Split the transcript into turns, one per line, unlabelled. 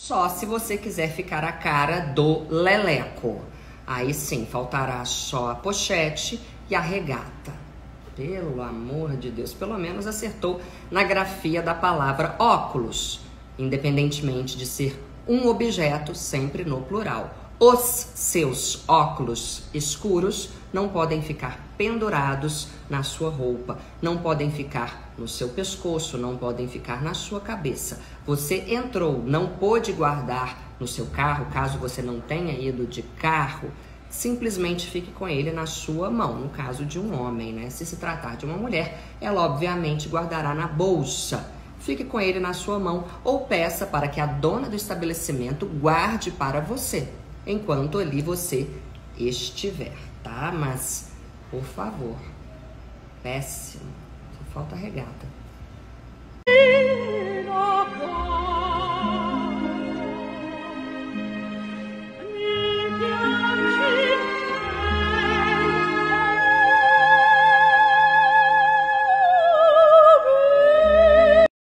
Só se você quiser ficar a cara do leleco. Aí sim, faltará só a pochete e a regata. Pelo amor de Deus, pelo menos acertou na grafia da palavra óculos, independentemente de ser um objeto, sempre no plural. Os seus óculos escuros não podem ficar pendurados na sua roupa, não podem ficar no seu pescoço, não podem ficar na sua cabeça. Você entrou, não pôde guardar no seu carro, caso você não tenha ido de carro, simplesmente fique com ele na sua mão, no caso de um homem, né? Se se tratar de uma mulher, ela obviamente guardará na bolsa. Fique com ele na sua mão ou peça para que a dona do estabelecimento guarde para você, enquanto ali você estiver, tá? Mas, por favor, péssimo, só falta a regata.